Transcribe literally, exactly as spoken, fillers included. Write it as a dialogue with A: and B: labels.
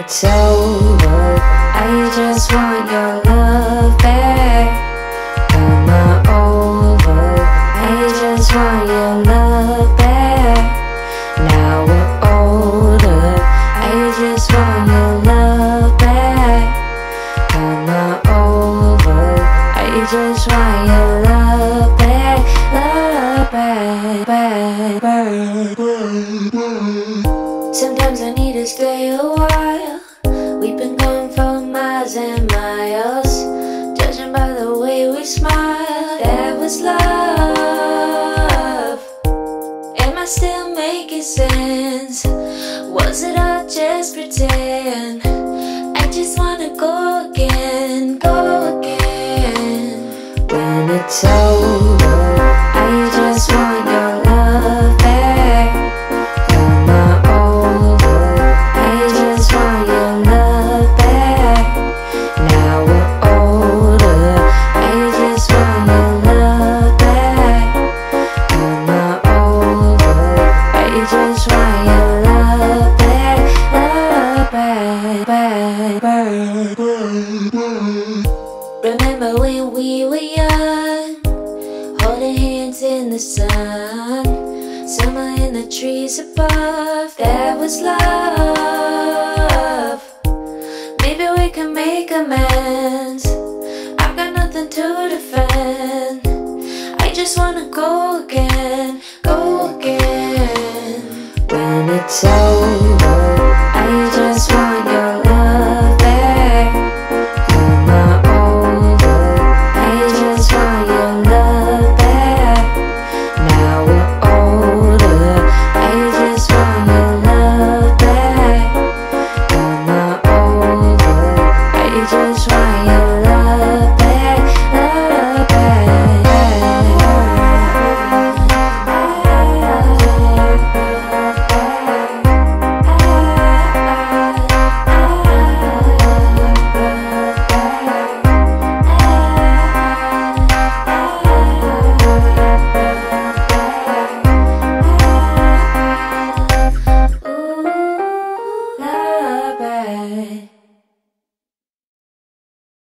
A: it's over, I just want your love back. Come on over, I just want your love back. Now we're older, I just want your love back. Come on over, I just want your love back, love back, back, back, back, back. Sometimes I need to stay a while. We've been gone for miles and miles. Judging by the way we smile, that was love. Am I still making sense? Was it all just pretend? I just wanna go again, go again. When it's over, I just want your love back. Come on over, I just want your love back. Now we're older, I just want your love back. Come on over, I just want your love back, love back, back, back, back, back. Remember when we were young, holding hands in the sun, summer in the trees above, that was love. Maybe we can make amends. I've got nothing to defend. I just wanna go again, go again. When it's over,